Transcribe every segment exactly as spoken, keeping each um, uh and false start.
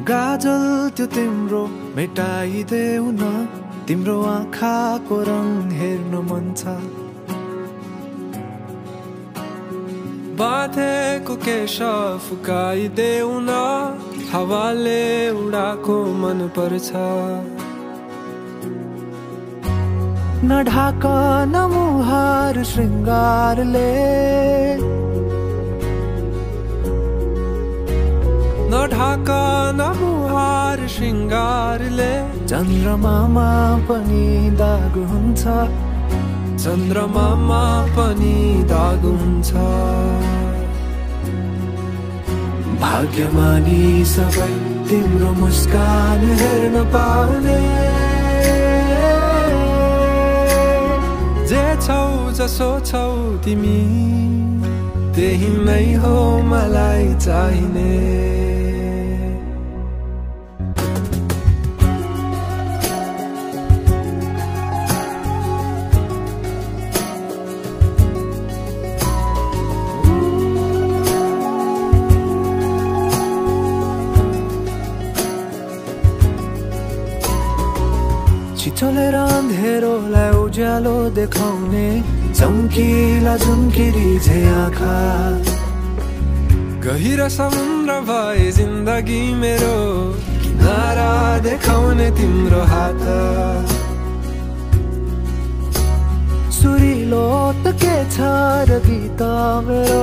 गाजल त्यो तिम्रो मेटाइदेऊ न, तिम्रो आँखाको रङ हेर्न मन छ। बाँधेको केश फुकाइदेऊ न, हावाले उडाको मन पर्छ। न ढाक न मुहार श्रृङ्गारले, न ढाक न मुहार श्रृङ्गारले, चन्द्रमामा पनि दाग हुन्छ, चन्द्रमामा पनि दाग हुन्छ। भाग्यमानी सबै तिम्रो मुस्कान हेर्न पाउने, जे छौ जसो छौ तिमी त्यही नै हो मलाई चाहिने। छिचोलेर अँधेरोलाई उज्यालो देखाउने, चम्किला झुम्किरी झै आँखा। गहिरो समुद्र भए जिन्दगी मेरो, किनारा देखाउने तिम्रो हात। सुरिलो त के छ र गीत मेरो,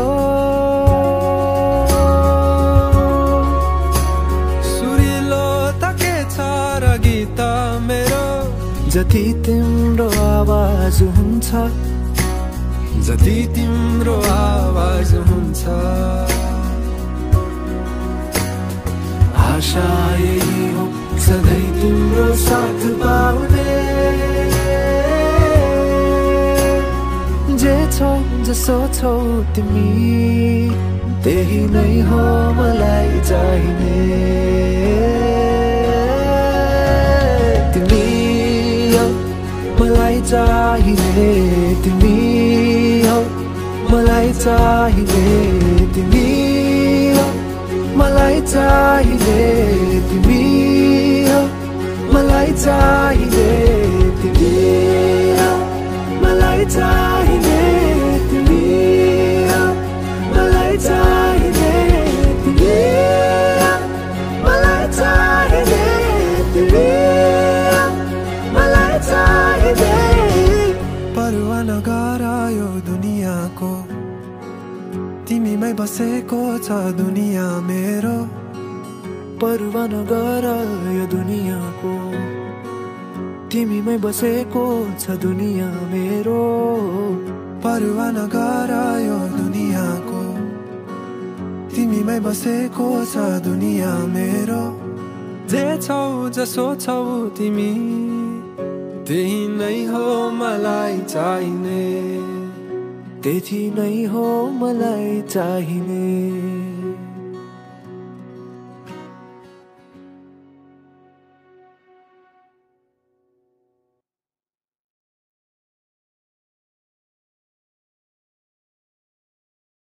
सुरिलो त के छ र गीत मेरो, जति तिम्रो आवाज हुन्छ, जति तिम्रो आवाज हुन्छ। आशा यही हो सधैँ तिम्रो साथ पाउने, जे छौ जसो छौ तिमी त्यही नै हो मलाई चाहिने। मलाई चाहिने तिमी हौ, मलाई चाहिने तिमी हौ, मलाई चाहिने तिमी हौ, मलाई चाहिने तिमी हौ, मलाई चाहिने तिमी हौ, मलाई चाहिने तिमी हौ, मलाई चाहिने तिमी हौ, मलाई चाहिने। परवा नगर यो दुनियाँको, तिमीमै बसेको छ दुनियाँ मेरो। परवा नगर यो दुनियाँको, तिमीमै बसेको छ दुनियाँ मेरो। परवा नगर यो दुनियाँको, तिमीमै बसेको छ दुनियाँ मेरो। जे छौ जसो छौ तिमी त्यही नै हो मलाई चाहिने, त्यही नै हो मलाई चाहिने।